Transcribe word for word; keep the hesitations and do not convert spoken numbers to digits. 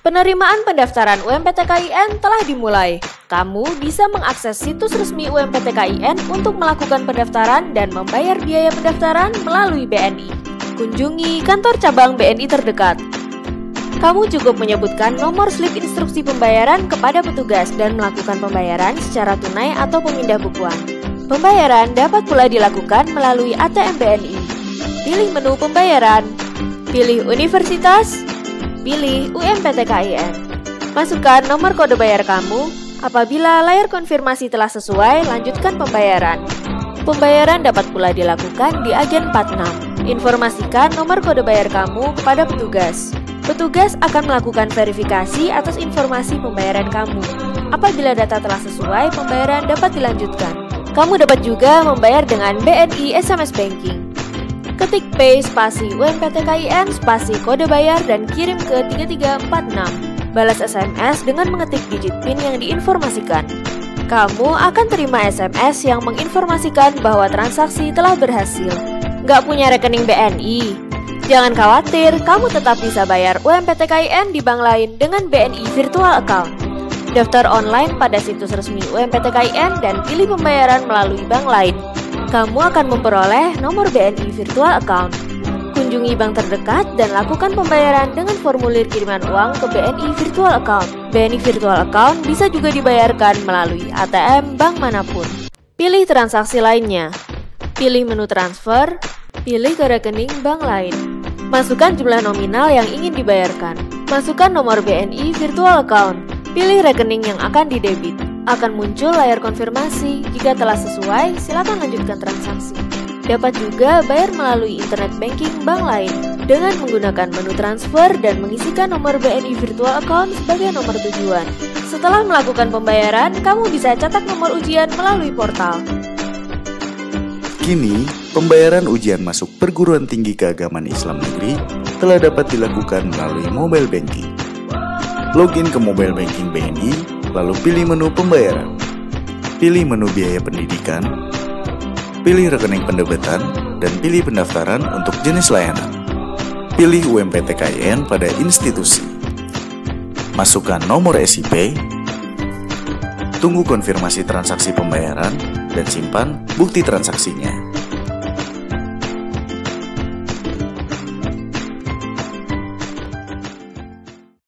Penerimaan pendaftaran U M P T K I N telah dimulai. Kamu bisa mengakses situs resmi U M P T K I N untuk melakukan pendaftaran dan membayar biaya pendaftaran melalui B N I. Kunjungi kantor cabang B N I terdekat. Kamu cukup menyebutkan nomor slip instruksi pembayaran kepada petugas dan melakukan pembayaran secara tunai atau pemindah bukuan. Pembayaran dapat pula dilakukan melalui A T M B N I. Pilih menu pembayaran. Pilih universitas. Pilih U M P T K I N. Masukkan nomor kode bayar kamu. Apabila layar konfirmasi telah sesuai, lanjutkan pembayaran. Pembayaran dapat pula dilakukan di agen empat puluh enam. Informasikan nomor kode bayar kamu kepada petugas. Petugas akan melakukan verifikasi atas informasi pembayaran kamu. Apabila data telah sesuai, pembayaran dapat dilanjutkan. Kamu dapat juga membayar dengan B N I S M S Banking. Ketik Pay spasi U M P T K I N spasi kode bayar dan kirim ke tiga tiga empat enam. Balas S M S dengan mengetik digit PIN yang diinformasikan. Kamu akan terima S M S yang menginformasikan bahwa transaksi telah berhasil. Nggak punya rekening B N I? Jangan khawatir, kamu tetap bisa bayar U M P T K I N di bank lain dengan B N I Virtual Account. Daftar online pada situs resmi U M P T K I N dan pilih pembayaran melalui bank lain. Kamu akan memperoleh nomor B N I Virtual Account. Kunjungi bank terdekat dan lakukan pembayaran dengan formulir kiriman uang ke B N I Virtual Account. B N I Virtual Account bisa juga dibayarkan melalui A T M bank manapun. Pilih transaksi lainnya. Pilih menu transfer. Pilih ke rekening bank lain. Masukkan jumlah nominal yang ingin dibayarkan. Masukkan nomor B N I Virtual Account. Pilih rekening yang akan didebit. Akan muncul layar konfirmasi. Jika telah sesuai, silakan lanjutkan transaksi. Dapat juga bayar melalui internet banking bank lain dengan menggunakan menu transfer dan mengisikan nomor B N I Virtual Account sebagai nomor tujuan. Setelah melakukan pembayaran, kamu bisa cetak nomor ujian melalui portal. Kini, pembayaran ujian masuk perguruan tinggi keagamaan Islam negeri telah dapat dilakukan melalui mobile banking. Login ke mobile banking B N I, lalu pilih menu pembayaran. Pilih menu biaya pendidikan. Pilih rekening pendebetan dan pilih pendaftaran untuk jenis layanan. Pilih U M P T K I N pada institusi. Masukkan nomor S I P. Tunggu konfirmasi transaksi pembayaran dan simpan bukti transaksinya.